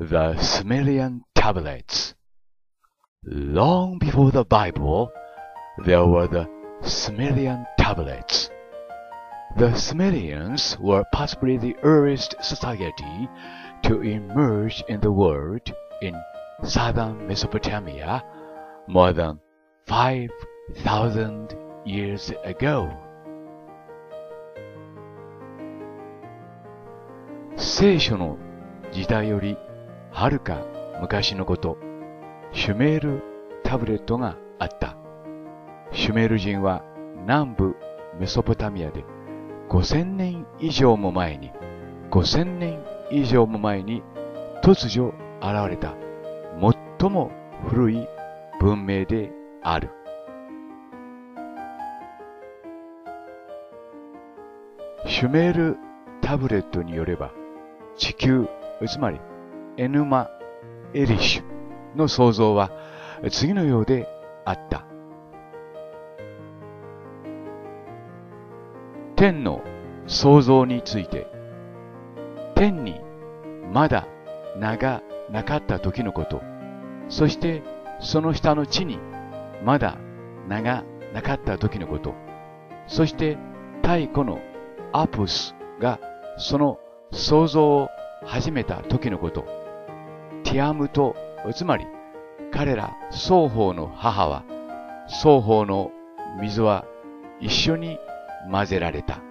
The Sumerian tablets. Long before the Bible, there were the Sumerian tablets. The Sumerians were possibly the earliest society to emerge in the world in southern Mesopotamia more than 5,000 years ago. 聖書の時代よりはるか昔のこと、シュメールタブレットがあった。シュメール人は南部メソポタミアで5000年以上も前に突如現れた最も古い文明である。シュメールタブレットによれば、地球、つまりエヌマ・エリシュの創造は次のようであった。天の創造について、天にまだ名がなかった時のこと、そしてその下の地にまだ名がなかった時のこと、そして太古のアプスがその創造を始めた時のこと、ティアムと、つまり彼ら双方の母は、双方の水は一緒に混ぜられた。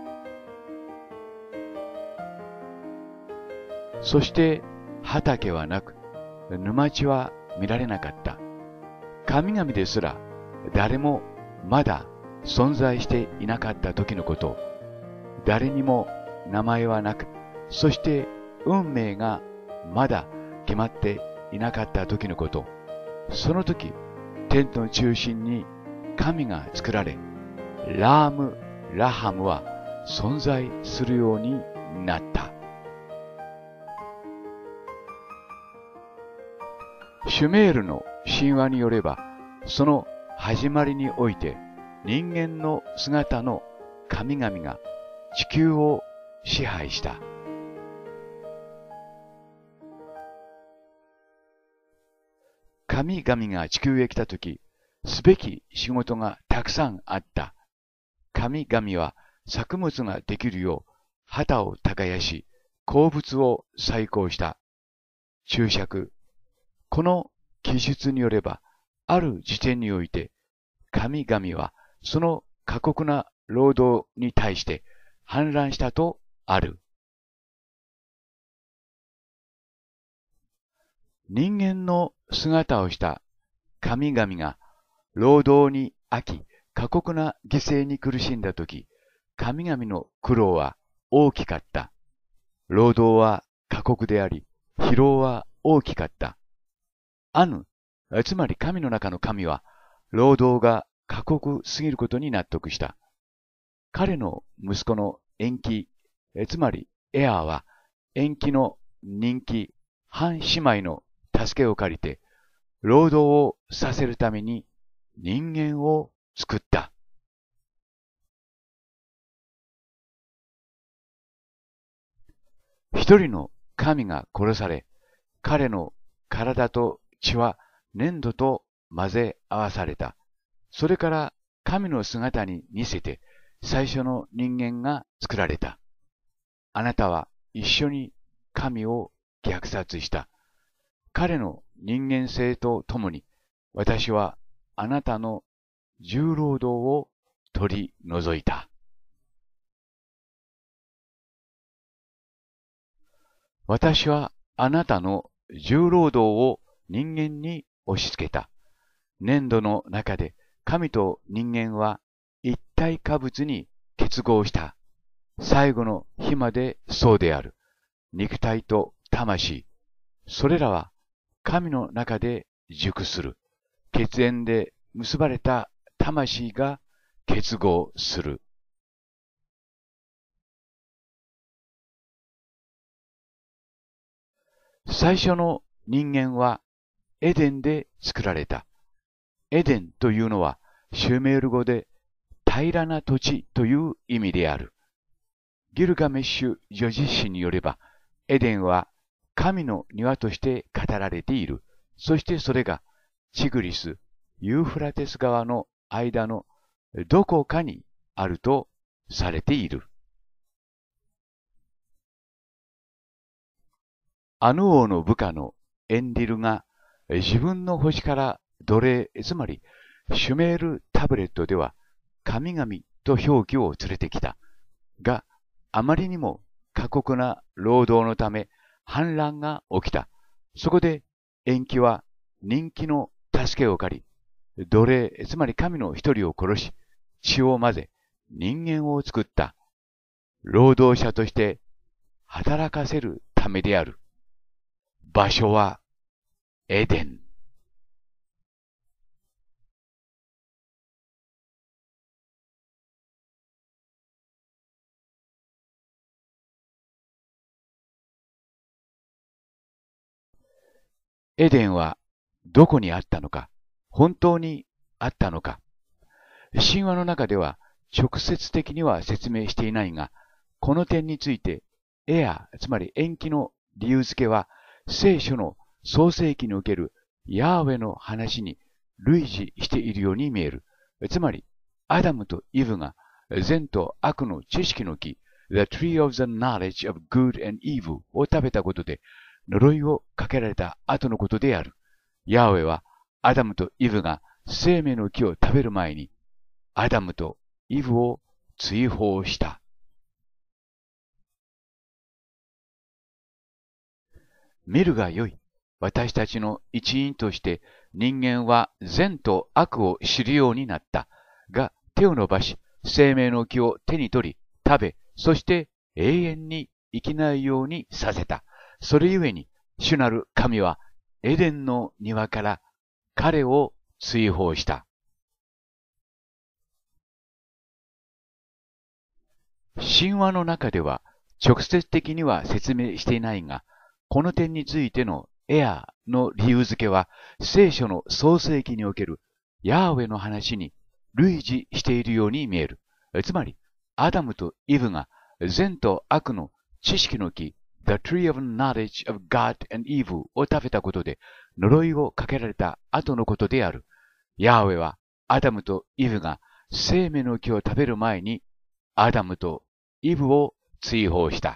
そして畑はなく、沼地は見られなかった。神々ですら誰もまだ存在していなかった時のこと、誰にも名前はなく、そして運命がまだ決まっていなかった時のこと、その時、天の中心に神が作られ、ラーム・ラハムは存在するようになった。シュメールの神話によれば、その始まりにおいて人間の姿の神々が地球を支配した。神々が地球へ来たとき、すべき仕事がたくさんあった。神々は作物ができるよう旗を耕し、鉱物を採鉱した。注釈。この記述によれば、ある時点において、神々はその過酷な労働に対して反乱したとある。人間の姿をした神々が労働に飽き、過酷な犠牲に苦しんだとき、神々の苦労は大きかった。労働は過酷であり、疲労は大きかった。アヌ、つまり神の中の神は、労働が過酷すぎることに納得した。彼の息子の延期、つまりエアーは、延期の人気、半姉妹の助けを借りて、労働をさせるために人間を作った。一人の神が殺され、彼の体と血は粘土と混ぜ合わされた。それから神の姿に似せて最初の人間が作られた。あなたは一緒に神を虐殺した。彼の人間性とともに私はあなたの重労働を取り除いた。私はあなたの重労働を人間に押し付けた。粘土の中で神と人間は一体化物に結合した。最後の日までそうである。肉体と魂。それらは神の中で熟する。血縁で結ばれた魂が結合する。最初の人間はエデンで作られた。エデンというのはシュメール語で平らな土地という意味である。ギルガメッシュ叙事詩によれば、エデンは神の庭として語られている。そしてそれがチグリス、ユーフラテス川の間のどこかにあるとされている。アヌ王の部下のエンリルが自分の星から奴隷、つまりシュメールタブレットでは神々と表記を連れてきた。が、あまりにも過酷な労働のため反乱が起きた。そこで延期は人気の助けを借り、奴隷、つまり神の一人を殺し、血を混ぜ、人間を作った。労働者として働かせるためである。場所はエデン。エデンはどこにあったのか、本当にあったのか。神話の中では直接的には説明していないが、この点について、エア、つまり延期の理由付けは、聖書の創世記におけるヤーウェの話に類似しているように見える。つまり、アダムとイブが善と悪の知識の木、The Tree of the Knowledge of Good and Evil を食べたことで、呪いをかけられた後のことである。ヤーウェは、アダムとイブが生命の木を食べる前に、アダムとイブを追放した。見るがよい。私たちの一員として人間は善と悪を知るようになった。が、手を伸ばし、生命の木を手に取り、食べ、そして永遠に生きないようにさせた。それゆえに、主なる神はエデンの庭から彼を追放した。神話の中では直接的には説明していないが、この点についてのエアの理由付けは、聖書の創世記におけるヤーウェの話に類似しているように見える。つまり、アダムとイブが善と悪の知識の木、The Tree of Knowledge of God and Evil を食べたことで呪いをかけられた後のことである。ヤーウェはアダムとイブが生命の木を食べる前にアダムとイブを追放した。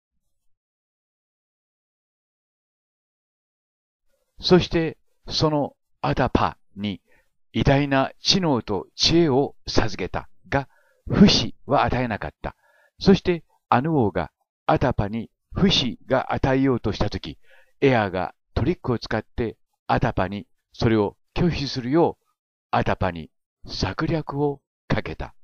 そして、そのアダパに偉大な知能と知恵を授けたが、不死は与えなかった。そして、アヌ王がアダパに不死が与えようとしたとき、エアがトリックを使ってアダパにそれを拒否するよう、アダパに策略をかけた。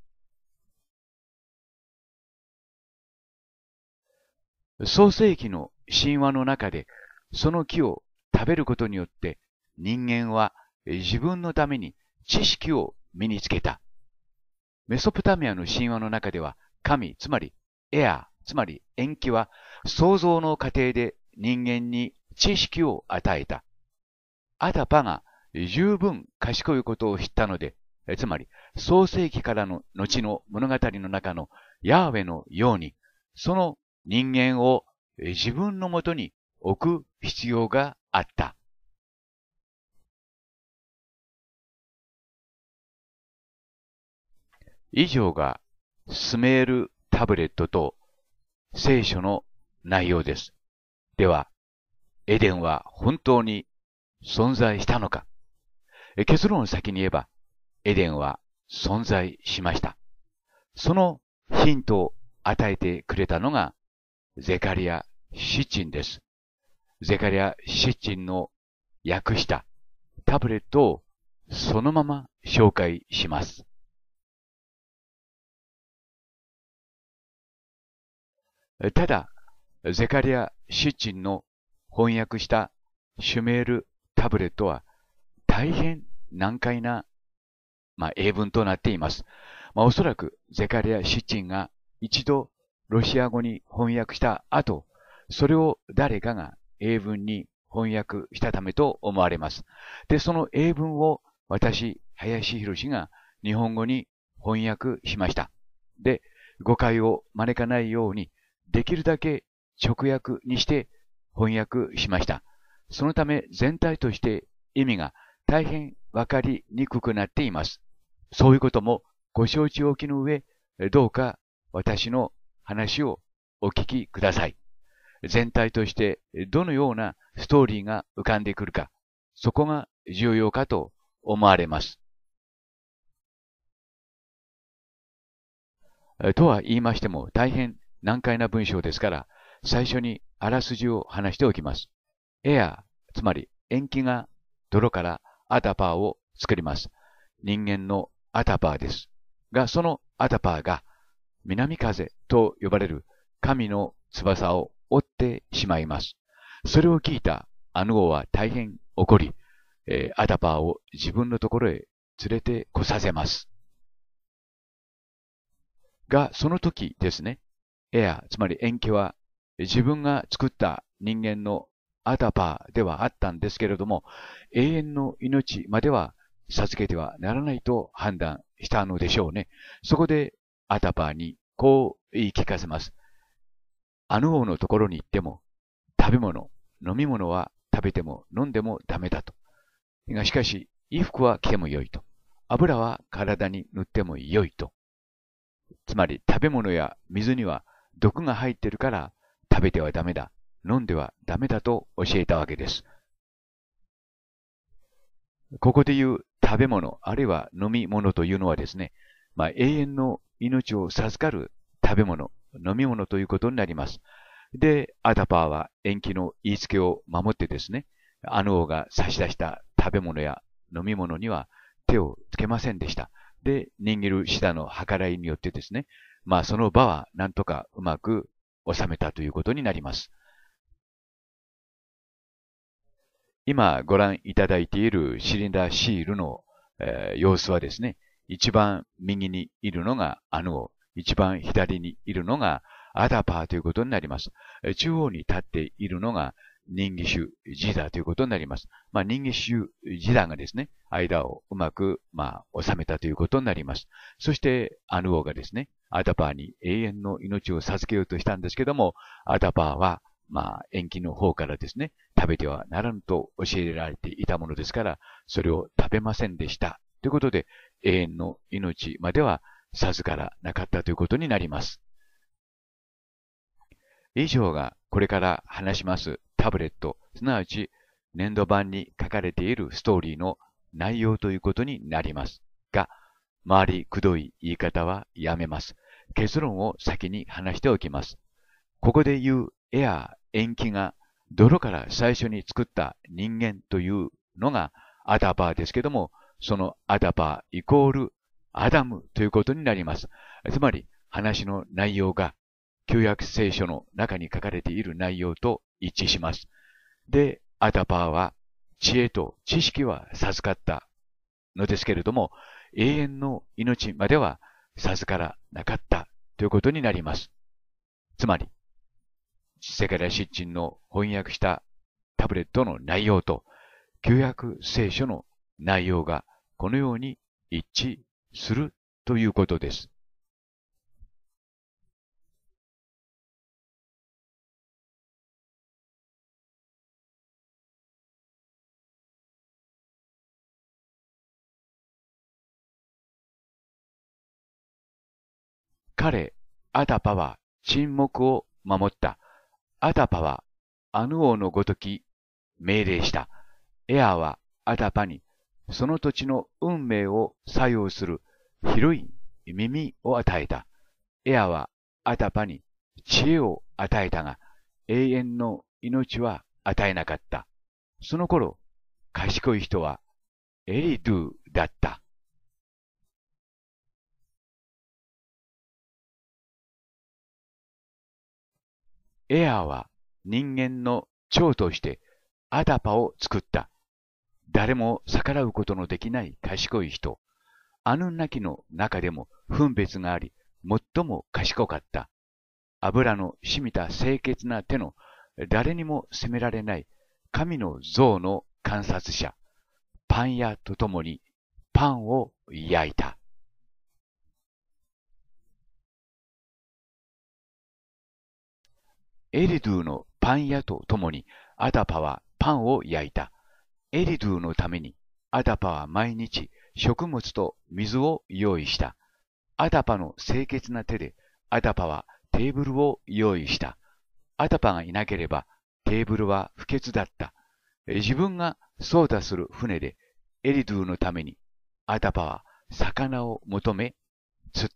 創世記の神話の中で、その木を食べることによって人間は自分のために知識を身につけた。メソポタミアの神話の中では神、つまりエア、つまりエンキは創造の過程で人間に知識を与えた。アダパが十分賢いことを知ったので、つまり創世記からの後の物語の中のヤーウェのように、その人間を自分のもとに置く必要があった。以上がスメールタブレットと聖書の内容です。では、エデンは本当に存在したのか？結論を先に言えば、エデンは存在しました。そのヒントを与えてくれたのがゼカリア・シッチンです。ゼカリア・シッチンの訳したタブレットをそのまま紹介します。ただ、ゼカリア・シッチンの翻訳したシュメールタブレットは大変難解な、英文となっています。おそらくゼカリア・シッチンが一度ロシア語に翻訳した後、それを誰かが英文に翻訳したためと思われます。で、その英文を私、林博が日本語に翻訳しました。で、誤解を招かないように、できるだけ直訳にして翻訳しました。そのため全体として意味が大変わかりにくくなっています。そういうこともご承知おきの上、どうか私の話をお聞きください。全体としてどのようなストーリーが浮かんでくるか、そこが重要かと思われます。とは言いましても大変難解な文章ですから、最初にあらすじを話しておきます。エア、つまり塩基が泥からアタパーを作ります。人間のアタパーです。が、そのアタパーが南風と呼ばれる神の翼を折ってしまいます。それを聞いたアヌ王は大変怒り、アタパーを自分のところへ連れてこさせます。が、その時ですね、エア、つまり塩基は自分が作った人間のアタパーではあったんですけれども、永遠の命までは授けてはならないと判断したのでしょうね。そこでアタパーにこう言い聞かせます。アヌ王のところに行っても、食べ物、飲み物は食べても飲んでもダメだと。しかし、衣服は着てもよいと。油は体に塗ってもよいと。つまり食べ物や水には毒が入っているから食べてはダメだ、飲んではダメだと教えたわけです。ここで言う食べ物あるいは飲み物というのはですね、永遠の命を授かる食べ物、飲み物ということになります。で、アタパーは延期の言いつけを守ってですね、アヌ王が差し出した食べ物や飲み物には手をつけませんでした。で、握るシダの計らいによってですね、その場はなんとかうまく収めたということになります。今ご覧いただいているシリンダーシールの、様子はですね、一番右にいるのがアヌ王、一番左にいるのがアタパーということになります。中央に立っているのが人魚種ジダということになります。人魚種ジダがですね、間をうまく、収めたということになります。そして、アヌ王がですね、アタパーに永遠の命を授けようとしたんですけども、アタパーは、延期の方からですね、食べてはならぬと教えられていたものですから、それを食べませんでした。ということで、永遠の命までは授からなかったということになります。以上がこれから話しますタブレット、すなわち粘土板に書かれているストーリーの内容ということになりますが、回りくどい言い方はやめます。結論を先に話しておきます。ここで言うエア、塩基が泥から最初に作った人間というのがアタパーですけども、そのアタパーイコールアダムということになります。つまり話の内容が旧約聖書の中に書かれている内容と一致します。で、アタパーは知恵と知識は授かったのですけれども、永遠の命までは授からなかったということになります。つまり、世界失鎮の翻訳したタブレットの内容と旧約聖書の内容がこのように一致するということです。彼、アタパは沈黙を守った。アタパはアヌ王のごとき命令した。エアはアタパにその土地の運命を作用する広い耳を与えた。エアはアタパに知恵を与えたが、永遠の命は与えなかった。その頃、賢い人はエリドゥだった。エアは人間の長としてアタパを作った。誰も逆らうことのできない賢い人。アヌンナキの中でも分別があり、最も賢かった。油の染みた清潔な手の誰にも責められない神の像の観察者。パン屋と共にパンを焼いた。エリドゥのパン屋と共にアダパはパンを焼いた。エリドゥのためにアダパは毎日食物と水を用意した。アダパの清潔な手でアダパはテーブルを用意した。アダパがいなければテーブルは不潔だった。自分が操舵する船でエリドゥのためにアダパは魚を求め釣った。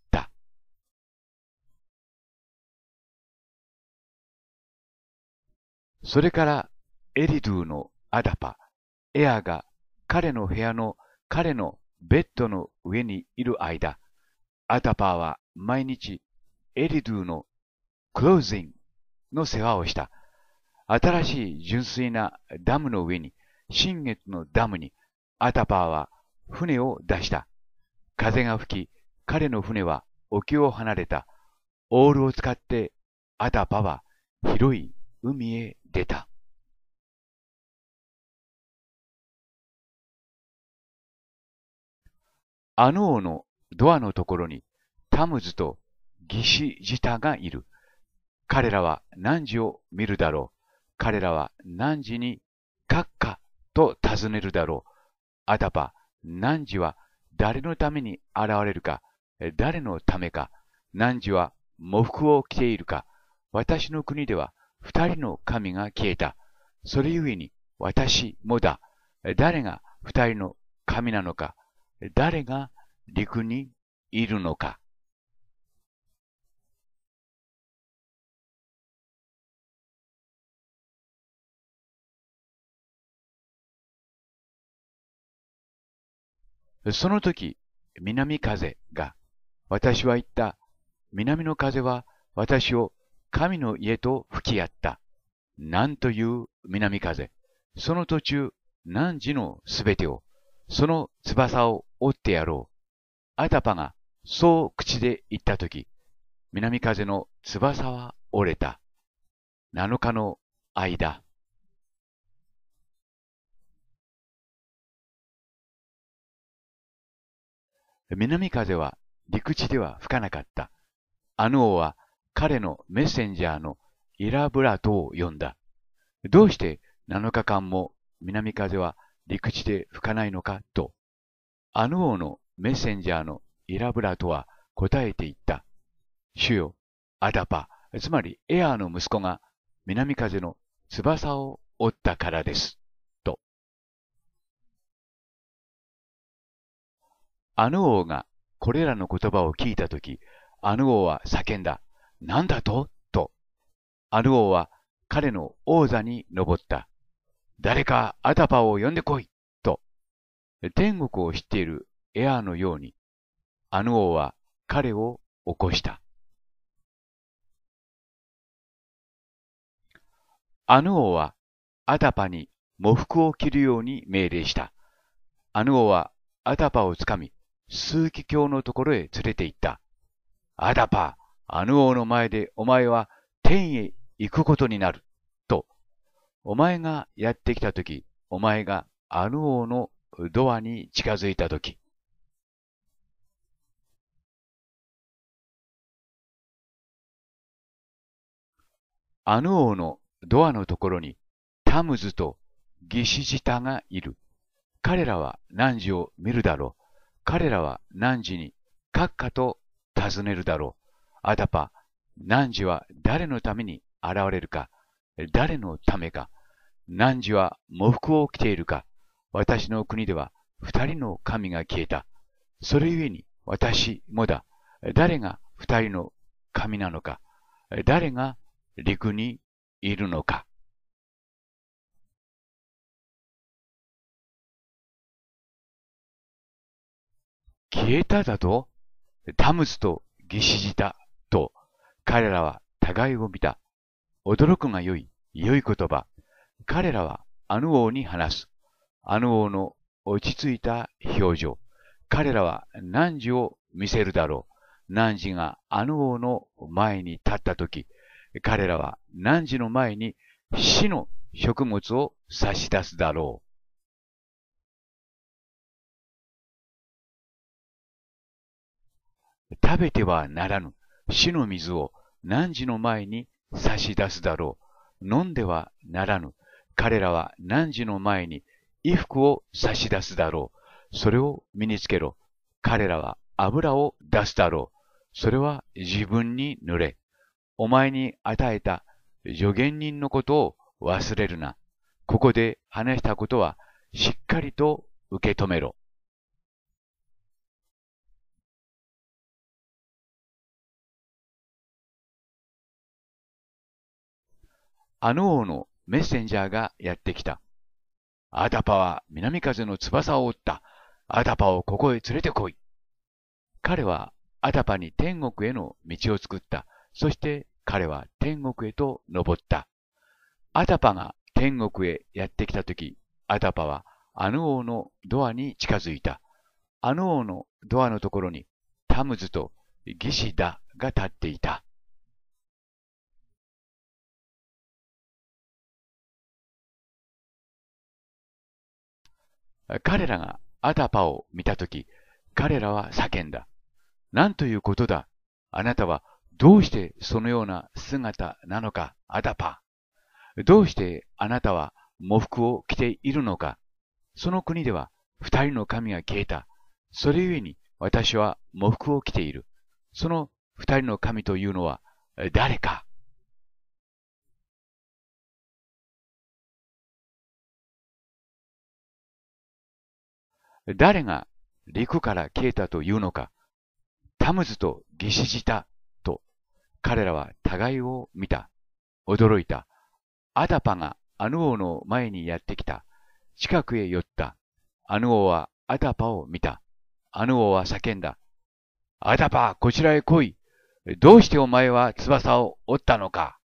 それからエリドゥのアダパ、エアが彼の部屋の彼のベッドの上にいる間、アダパは毎日エリドゥのクローズインの世話をした。新しい純粋なダムの上に、新月のダムにアダパは船を出した。風が吹き、彼の船は沖を離れた。オールを使ってアダパは広い海へ出た。アヌ王のドアのところにタムズとギシジタがいる。彼らは汝を見るだろう。彼らは汝に閣下と尋ねるだろう。アダパ、汝は誰のために現れるか、誰のためか、汝は喪服を着ているか。私の国では二人の神が消えた。それゆえに私もだ。誰が二人の神なのか、誰が陸にいるのか。その時、南風が、私は言った。南の風は私を神の家と吹き合った。なんという南風。その途中、汝のすべてを、その翼を折ってやろう。アダパがそう口で言ったとき、南風の翼は折れた。7日の間。南風は陸地では吹かなかった。アヌ王は彼のメッセンジャーのイラブラトを呼んだ。どうして7日間も南風は陸地で吹かないのかと。アヌ王のメッセンジャーのイラブラトは答えて言った。主よ、アダパ、つまりエアーの息子が南風の翼を折ったからです。と。アヌ王がこれらの言葉を聞いたとき、アヌ王は叫んだ。なんだとと。アヌ王は彼の王座に登った。誰かアダパを呼んでこいと。天国を知っているエアーのように、アヌ王は彼を起こした。アヌ王はアダパに喪服を着るように命令した。アヌ王はアダパをつかみ、枢機卿のところへ連れて行った。アダパ、アヌ王の前でお前は天へ行くことになる。と、お前がやってきたとき、お前がアヌ王のドアに近づいたとき。アヌ王のドアのところにタムズとギシジタがいる。彼らは汝を見るだろう。彼らは汝に閣下と尋ねるだろう。アダパ、汝は誰のために現れるか、誰のためか。汝は喪服を着ているか。私の国では二人の神が消えた。それゆえに私もだ。誰が二人の神なのか。誰が陸にいるのか。消えただとタムズとギシジタと彼らは互いを見た。驚くが良い言葉。彼らはアヌ王に話す。アヌ王の落ち着いた表情。彼らは汝を見せるだろう。汝がアヌ王の前に立ったとき、彼らは汝の前に死の食物を差し出すだろう。食べてはならぬ死の水を汝の前に差し出すだろう。 飲んではならぬ。彼らは汝の前に衣服を差し出すだろう。それを身につけろ。彼らは油を出すだろう。それは自分に塗れ。お前に与えた助言人のことを忘れるな。ここで話したことはしっかりと受け止めろ。あの王のメッセンジャーがやってきた。アダパは南風の翼を折った。アダパをここへ連れてこい。彼はアダパに天国への道を作った。そして彼は天国へと登った。アダパが天国へやってきたとき、アダパはアヌ王のドアに近づいた。アヌ王のドアのところにタムズとギシダが立っていた。彼らがアダパを見たとき、彼らは叫んだ。なんということだ。あなたはどうしてそのような姿なのか、アダパ。どうしてあなたは喪服を着ているのか。その国では二人の神が消えた。それゆえに私は喪服を着ている。その二人の神というのは誰か。誰が陸から消えたというのか。タムズとギシジタと彼らは互いを見た。驚いた。アダパがアヌ王の前にやってきた。近くへ寄った。アヌ王はアダパを見た。アヌ王は叫んだ。アダパ、こちらへ来い。どうしてお前は翼を折ったのか。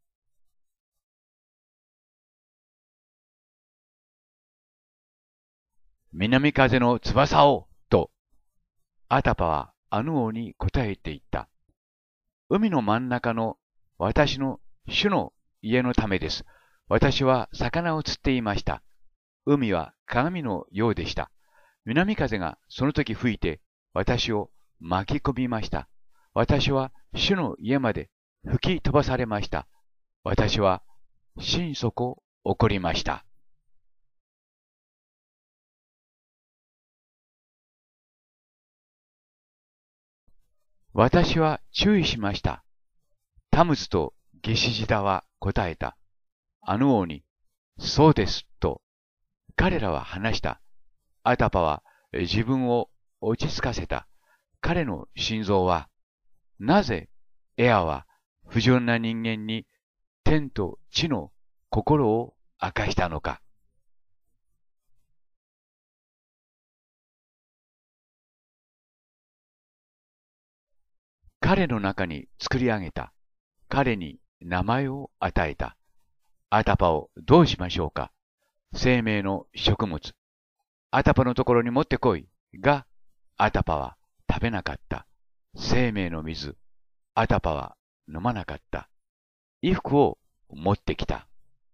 南風の翼を、と、アダパはアヌ王に答えて言った。海の真ん中の私の主の家のためです。私は魚を釣っていました。海は鏡のようでした。南風がその時吹いて私を巻き込みました。私は主の家まで吹き飛ばされました。私は心底怒りました。私は注意しました。タムズとゲシジダは答えた。アヌ王に、そうですと、彼らは話した。アダパは自分を落ち着かせた。彼の心臓は、なぜエアは不純な人間に天と地の心を明かしたのか。彼の中に作り上げた。彼に名前を与えた。アダパをどうしましょうか。生命の食物。アダパのところに持ってこい。が、アダパは食べなかった。生命の水。アダパは飲まなかった。衣服を持ってきた。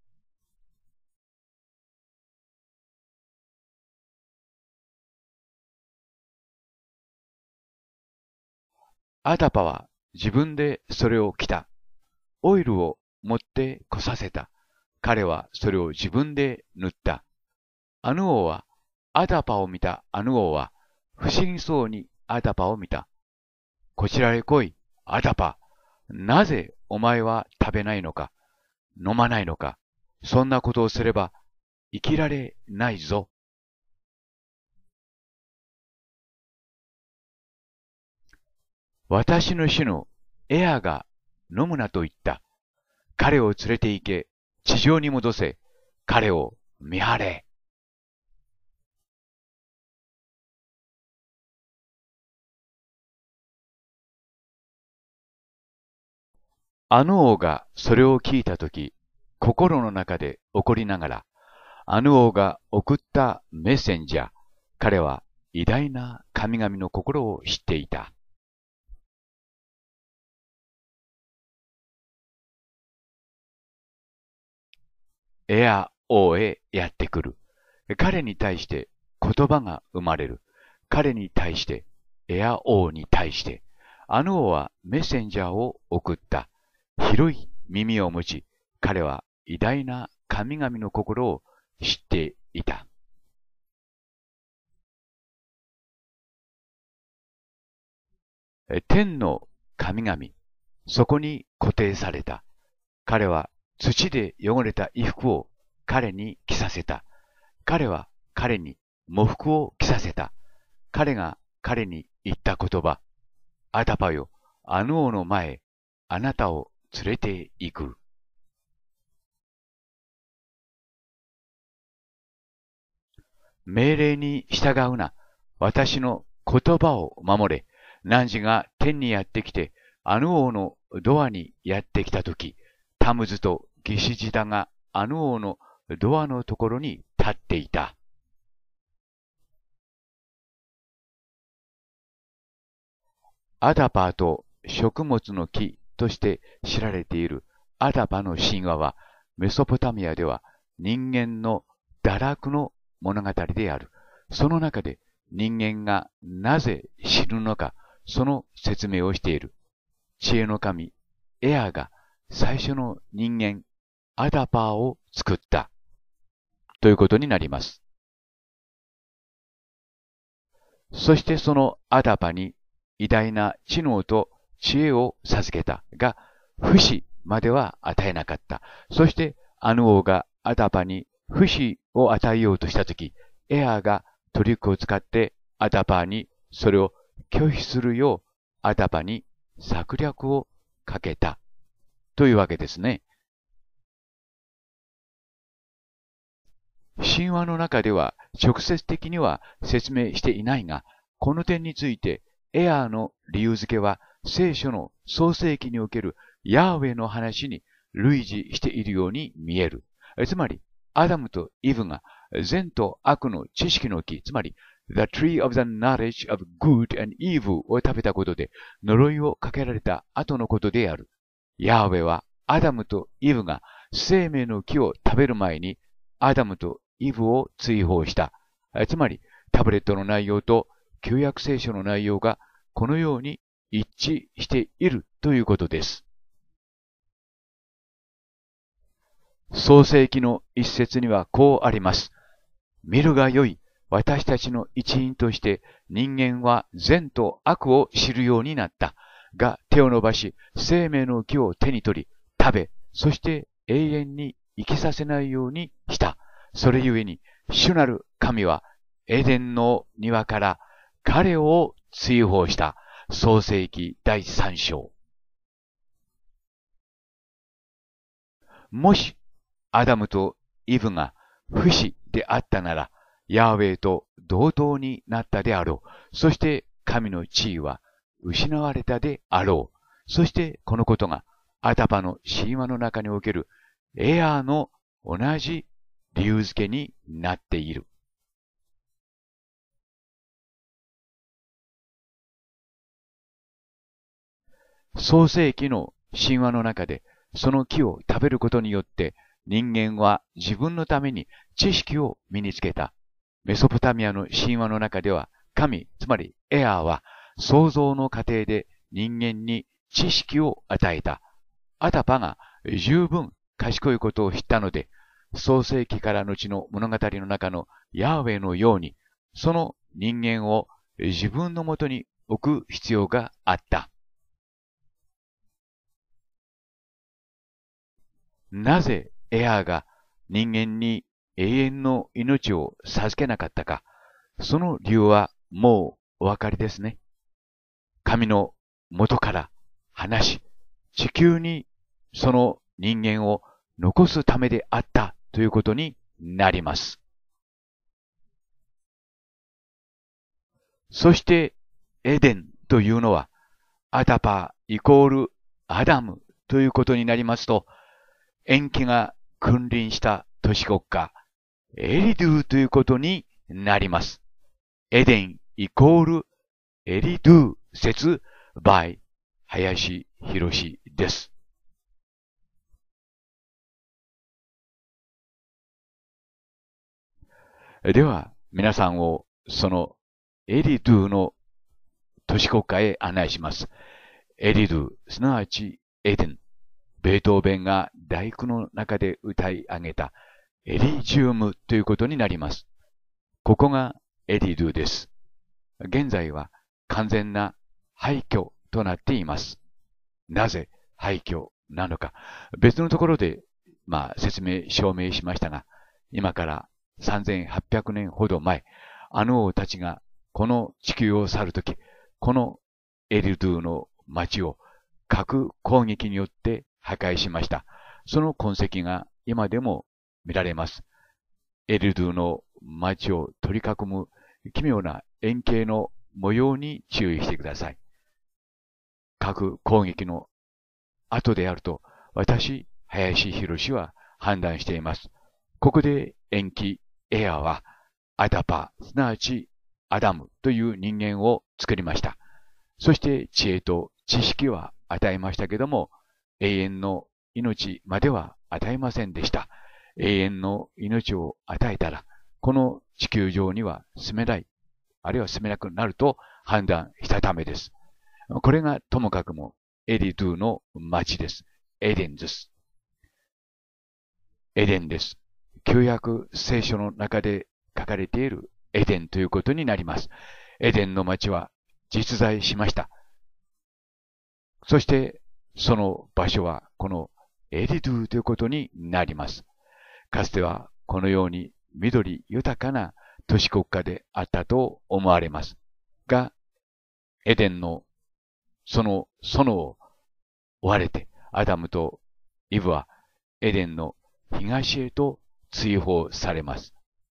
アダパは自分でそれを着た。オイルを持ってこさせた。彼はそれを自分で塗った。アヌ王は、アダパを見たアヌ王は、不思議そうにアダパを見た。こちらへ来い、アダパ。なぜお前は食べないのか、飲まないのか。そんなことをすれば生きられないぞ。私の主のエアが飲むなと言った。彼を連れて行け、地上に戻せ、彼を見張れ。あの王がそれを聞いたとき、心の中で怒りながら、あの王が送ったメッセンジャー、彼は偉大な神々の心を知っていた。エア王へやってくる。彼に対して言葉が生まれる。彼に対して、エア王に対して、あの王はメッセンジャーを送った。広い耳を持ち、彼は偉大な神々の心を知っていた。天の神々、そこに固定された。彼は土で汚れた衣服を彼に着させた。彼は彼に喪服を着させた。彼が彼に言った言葉。アダパよ、あの王の前へ、あなたを連れて行く。命令に従うな。私の言葉を守れ。汝が天にやってきて、あの王のドアにやってきたとき、タムズとギシジダがあの王のドアのところに立っていた。アダパーと食物の木として知られているアダパの神話は、メソポタミアでは人間の堕落の物語である。その中で人間がなぜ死ぬのか、その説明をしている。知恵の神、エアが最初の人間、アダパーを作った。ということになります。そしてそのアダパに偉大な知能と知恵を授けたが、不死までは与えなかった。そしてあの王がアダパに不死を与えようとしたとき、エアがトリックを使ってアダパにそれを拒否するようアダパに策略をかけたというわけですね。神話の中では直接的には説明していないが、この点についてエアーの理由付けは聖書の創世記におけるヤーウェの話に類似しているように見える。つまり、アダムとイブが善と悪の知識の木、つまり The tree of the knowledge of good and evil を食べたことで呪いをかけられた後のことである。ヤーウェはアダムとイブが生命の木を食べる前にアダムとイブを追放した。つまり、タブレットの内容と旧約聖書の内容がこのように一致しているということです。創世記の一節にはこうあります。見るがよい、私たちの一員として人間は善と悪を知るようになった。が手を伸ばし、生命の木を手に取り、食べ、そして永遠に生きさせないようにした。それゆえに、主なる神はエデンの庭から彼を追放した。創世記第3章。もし、アダムとイブが不死であったなら、ヤーウェイと同等になったであろう。そして神の地位は失われたであろう。そしてこのことがアダパの神話の中におけるエアーの同じ理由付けになっている。創世記の神話の中でその木を食べることによって人間は自分のために知識を身につけた。メソポタミアの神話の中では神、つまりエアーは創造の過程で人間に知識を与えた。アダパが十分賢いことを知ったので、創世記から後の物語の中のヤーウェイのように、その人間を自分のもとに置く必要があった。なぜエアーが人間に永遠の命を授けなかったか、その理由はもうお分かりですね。神の元から離し、地球にその人間を残すためであったということになります。そしてエデンというのはアダパイコールアダムということになりますと、塩基が君臨した都市国家エリドゥということになります。エデンイコールエリドゥ説 by 林博です。では皆さんをそのエリドゥの都市国家へ案内します。エリドゥ、すなわちエデン。ベートーベンが大工の中で歌い上げたエリジウムということになります。ここがエリドゥです。現在は完全な廃墟となっています。なぜ廃墟なのか。別のところで、証明しましたが、今から3800年ほど前、あの王たちがこの地球を去るとき、このエリドゥの町を核攻撃によって破壊しました。その痕跡が今でも見られます。エリドゥの町を取り囲む奇妙な円形の模様に注意してください。核攻撃の後であると、私、林博は判断しています。ここで延期エアは、アダパ、すなわちアダムという人間を作りました。そして知恵と知識は与えましたけども、永遠の命までは与えませんでした。永遠の命を与えたら、この地球上には住めない、あるいは住めなくなると判断したためです。これがともかくもエリドゥの町です。エデンです。エデンです。旧約聖書の中で書かれているエデンということになります。エデンの町は実在しました。そして、その場所はこのエリドゥということになります。かつてはこのように緑豊かな都市国家であったと思われます。が、エデンのその園を追われて、アダムとイブはエデンの東へと追放されます。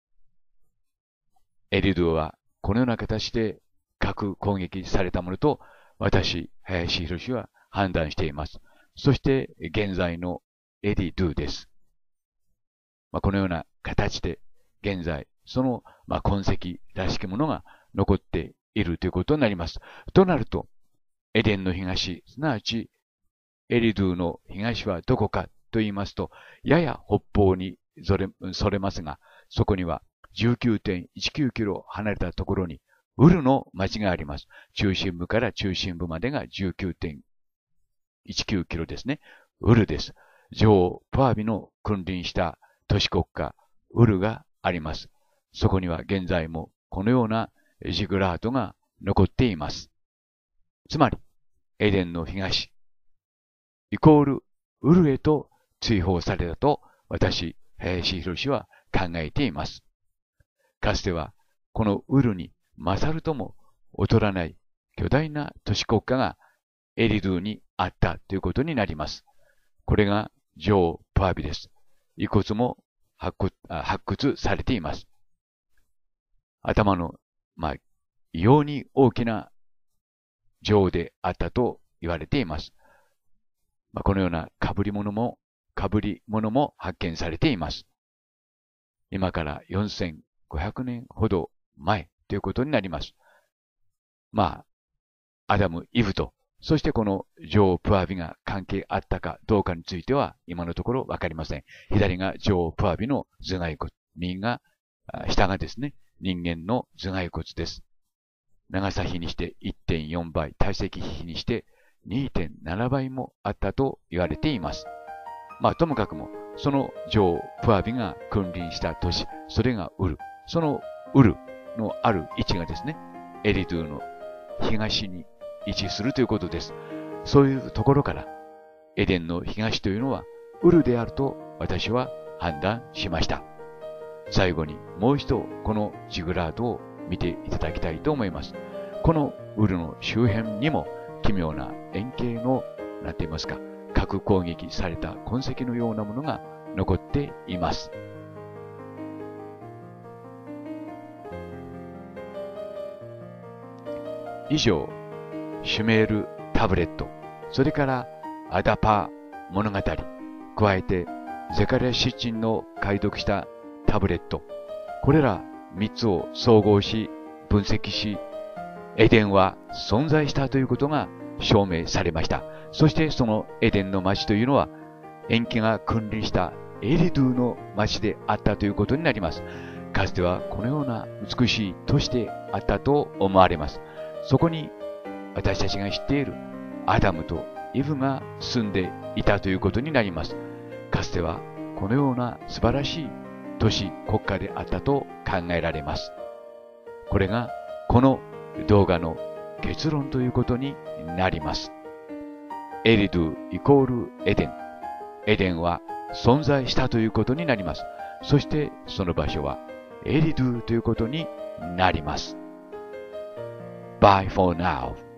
エリドゥはこのような形で核攻撃されたものと私、林博は判断しています。そして現在のエリドゥです。このような形で現在その痕跡らしきものが残っているということになります。となると、エデンの東、すなわちエリドゥの東はどこかと言いますと、やや北方にそれますが、そこには 19.19 キロ離れたところにウルの町があります。中心部から中心部までが 19.19 キロですね。ウルです。女王プアビの君臨した都市国家ウルがあります。そこには現在もこのようなジグラートが残っています。つまり、エデンの東、イコールウルへと追放されたと私、林博は考えています。かつてはこのウルに勝るとも劣らない巨大な都市国家がエリドゥにあったということになります。これが女王プアビです。遺骨も発掘されています。頭の、異様に大きな女王であったと言われています。このような被り物も発見されています。今から4500年ほど前ということになります。アダム、イブと、そしてこの女王プアビが関係あったかどうかについては今のところわかりません。左が女王プアビの頭蓋骨、下がですね、人間の頭蓋骨です。長さ比にして 1.4 倍、体積比にして 2.7 倍もあったと言われています。ともかくも、その女王プアビが君臨した都市、それがウル。そのウルのある位置がですね、エリドゥの東に位置するということです。そういうところから、エデンの東というのはウルであると私は判断しました。最後にもう一度このジグラートを見ていただきたいと思います。このウルの周辺にも奇妙な円形の、なんて言いますか、核攻撃された痕跡のようなものが残っています。以上、シュメールタブレット、それからアダパー物語、加えてゼカリア・シッチンの解読したタブレット、これら3つを総合し、分析し、エデンは存在したということが証明されました。そしてそのエデンの町というのは、延期が君臨したエリドゥの町であったということになります。かつてはこのような美しい都市であったと思われます。そこに私たちが知っているアダムとイブが住んでいたということになります。 かつてはこのような素晴らしい都市国家であったと考えられます。これがこの動画の結論ということになります。エリドゥイコールエデン。エデンは存在したということになります。そしてその場所はエリドゥということになります。Bye for now.